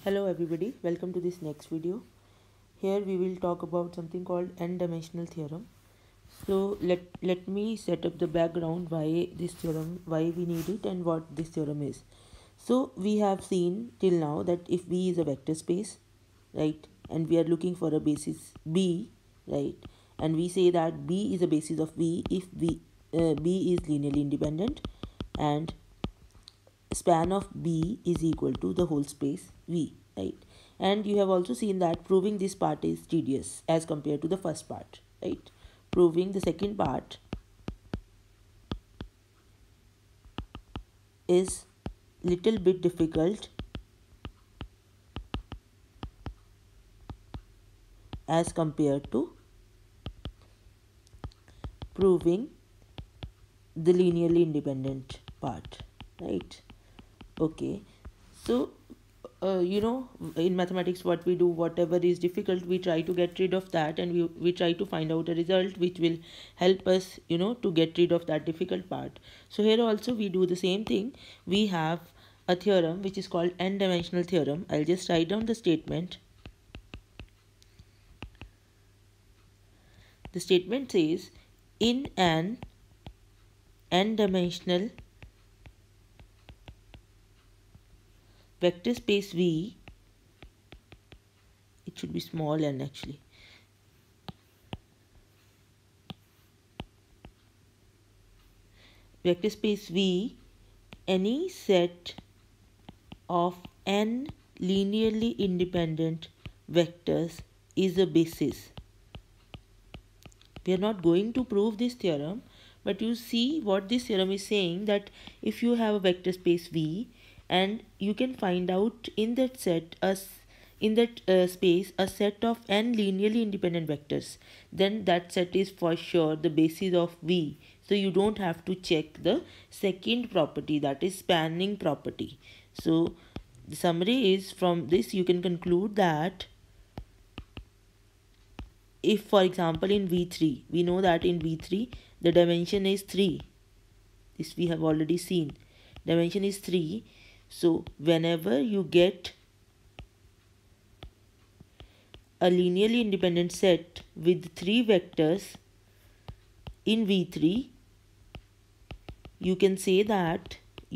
Hello everybody, welcome to this next video. Here we will talk about something called n-dimensional theorem. So let me set up the background why we need it and what this theorem is. So we have seen till now that if V is a vector space, right, and we are looking for a basis B, right, and we say that B is a basis of V if B is linearly independent and span of B is equal to the whole space V, right? And you have also seen that proving this part is tedious as compared to the first part, right? Proving the second part is little bit difficult as compared to proving the linearly independent part, right? Okay, so in mathematics what we do, whatever is difficult, we try to get rid of that, and we try to find out a result which will help us to get rid of that difficult part. So here also we do the same thing. We have a theorem which is called n-dimensional theorem. I'll just write down the statement. The statement says, in an n-dimensional vector space V, it should be small n actually, vector space V, any set of n linearly independent vectors is a basis. We are not going to prove this theorem, but you see what this theorem is saying, that if you have a vector space V and you can find out in that set space a set of n linearly independent vectors, then that set is for sure the basis of V. So you don't have to check the second property, that is spanning property. So the summary is, from this you can conclude that if, for example, in V3, we know that in V3 the dimension is 3. This we have already seen. Dimension is 3. So whenever you get a linearly independent set with 3 vectors in V3, you can say that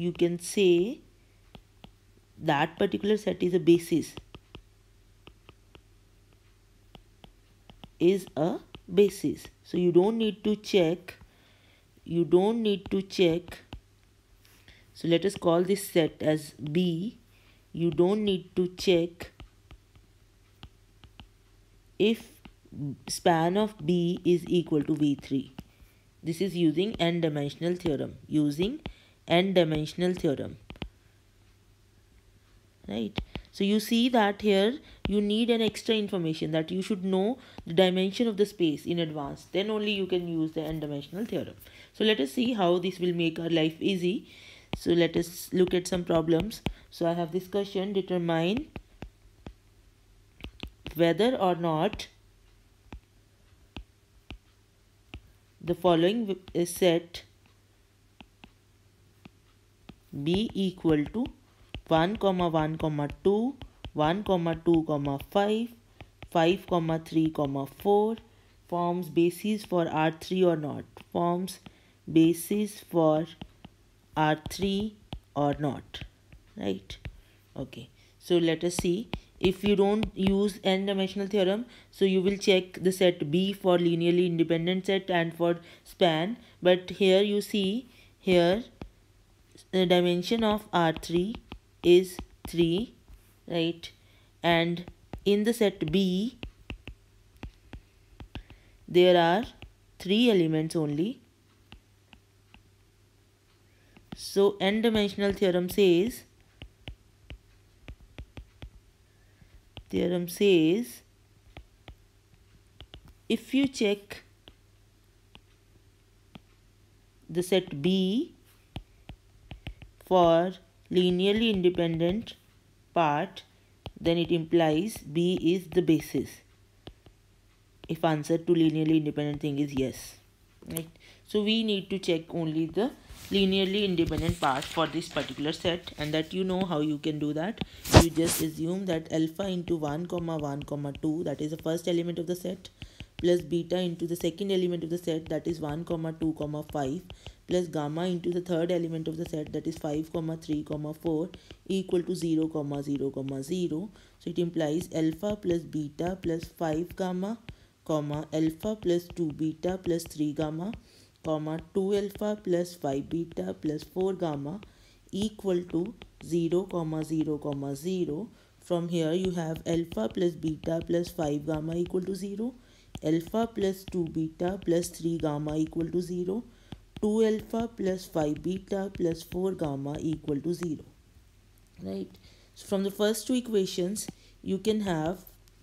particular set is a basis. So you don't need to check. So let us call this set as B. You don't need to check if span of B is equal to V3. This is using n-dimensional theorem. Right? So you see that here you need an extra information, that you should know the dimension of the space in advance. Then only you can use the n-dimensional theorem. So let us see how this will make our life easy. So let us look at some problems. So I have this question: determine whether or not the following set B equal to 1, 1, 2, 1, 2, 5, 5, 3, 4 forms basis for R3 or not. Forms basis for R3 or not. Right? Okay. So let us see. If you don't use n-dimensional theorem, so you will check the set B for linearly independent set and for span. But here you see, here the dimension of R3 is 3, right? And in the set B there are 3 elements only. So n-dimensional theorem says if you check the set B for linearly independent part, then it implies B is the basis, if answer to linearly independent thing is yes, right? So we need to check only the linearly independent part for this particular set, and that you know how you can do that. You just assume that alpha into 1 comma 1 comma 2, that is the first element of the set, plus beta into the second element of the set, that is 1 comma 2 comma 5, plus gamma into the third element of the set, that is 5 comma 3 comma 4, equal to 0 comma 0 comma 0. So it implies alpha plus beta plus 5 gamma comma alpha plus 2 beta plus 3 gamma comma 2 alpha plus 5 beta plus 4 gamma equal to 0 comma 0 comma 0. From here you have alpha plus beta plus 5 gamma equal to 0, alpha plus 2 beta plus 3 gamma equal to 0, 2 alpha plus 5 beta plus 4 gamma equal to 0. Right. So from the first two equations you can have,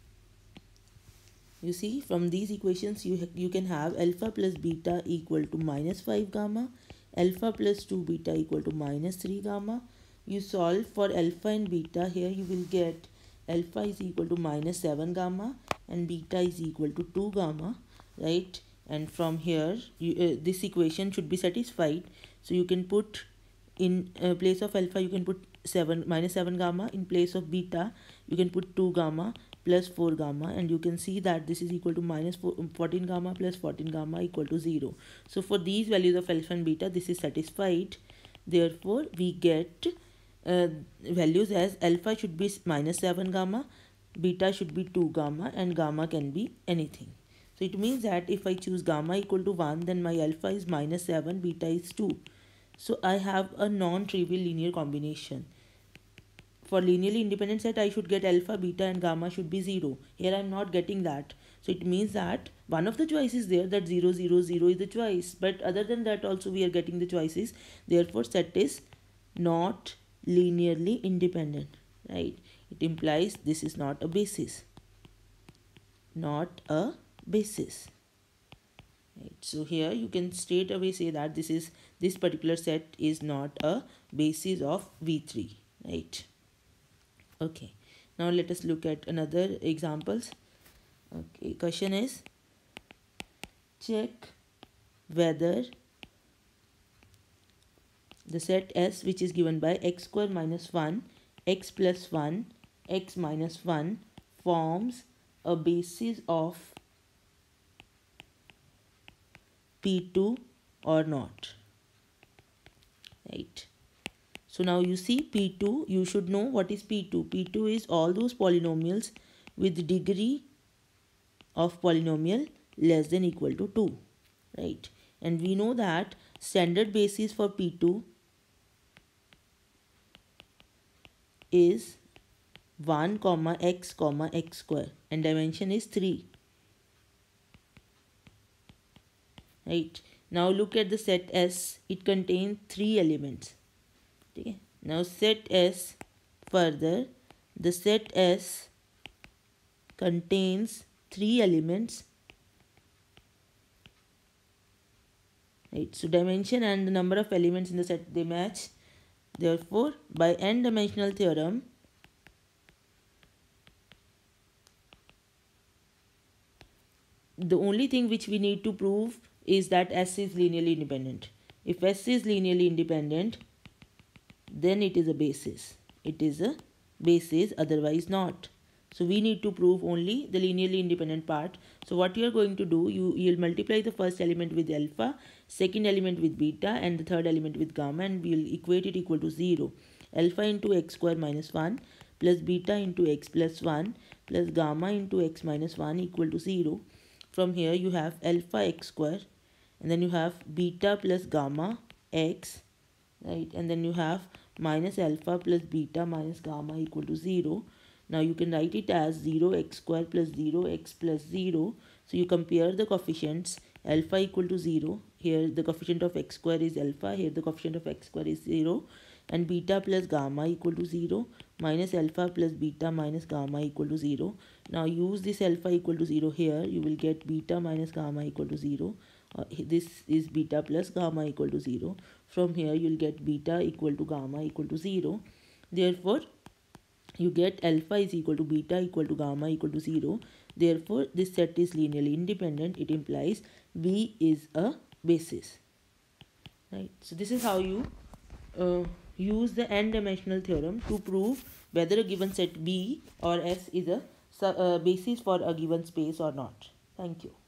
you see, from these equations you can have alpha plus beta equal to minus 5 gamma, alpha plus 2 beta equal to minus 3 gamma. You solve for alpha and beta. Here you will get alpha is equal to minus 7 gamma and beta is equal to 2 gamma, right? And from here this equation should be satisfied. So you can put in place of alpha you can put minus 7 gamma, in place of beta you can put 2 gamma plus 4 gamma, and you can see that this is equal to minus 14 gamma plus 14 gamma equal to 0. So for these values of alpha and beta this is satisfied. Therefore we get values as alpha should be minus 7 gamma, beta should be 2 gamma, and gamma can be anything. So it means that if I choose gamma equal to 1, then my alpha is minus 7, beta is 2. So I have a non-trivial linear combination. For linearly independent set I should get alpha, beta and gamma should be 0. Here I am not getting that. So it means that one of the choices there, that 0 0 0 is the choice, but other than that also we are getting the choices. Therefore set is not linearly independent, right? It implies this is not a basis. Not a basis. Right. So here you can straight away say that this particular set is not a basis of V3, right? Okay, now let us look at another examples. Okay, question is, check whether the set S, which is given by x square minus 1, x plus 1, x minus 1, forms a basis of P2 or not, right? So now you see P2, you should know what is P2. P2 is all those polynomials with degree of polynomial less than equal to 2, right? And we know that standard basis for P2 is 1 comma x square and dimension is 3, right? Now look at the set S. It contains 3 elements. Okay. Now set S, further the set S contains 3 elements, right? So dimension and the number of elements in the set, they match. Therefore by n-dimensional theorem the only thing which we need to prove is that S is linearly independent. If S is linearly independent, then it is a basis. It is a basis, otherwise not. So we need to prove only the linearly independent part. So what you are going to do, you'll multiply the first element with alpha, second element with beta, and the third element with gamma, and we'll equate it equal to 0. Alpha into x square minus 1 plus beta into x plus 1 plus gamma into x minus 1 equal to 0. From here you have alpha x square, and then you have beta plus gamma x, right? And then you have minus alpha plus beta minus gamma equal to 0. Now you can write it as 0x square plus 0x plus 0. So you compare the coefficients, alpha equal to 0. Here the coefficient of x square is alpha, here the coefficient of x square is 0. And beta plus gamma equal to 0, minus alpha plus beta minus gamma equal to 0. Now use this alpha equal to 0 here, you will get beta minus gamma equal to 0. This is beta plus gamma equal to 0. From here you will get beta equal to gamma equal to 0. Therefore you get alpha is equal to beta equal to gamma equal to 0. Therefore this set is linearly independent. It implies V is a basis, right? So this is how you use the n-dimensional theorem to prove whether a given set B or S is a basis for a given space or not. Thank you.